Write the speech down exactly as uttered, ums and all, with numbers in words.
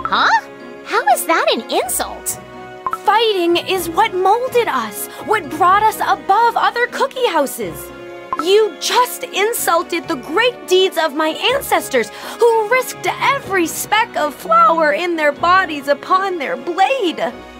Huh? How is that an insult? Fighting is what molded us, what brought us above other cookie houses. You just insulted the great deeds of my ancestors who risked every speck of flour in their bodies upon their blade.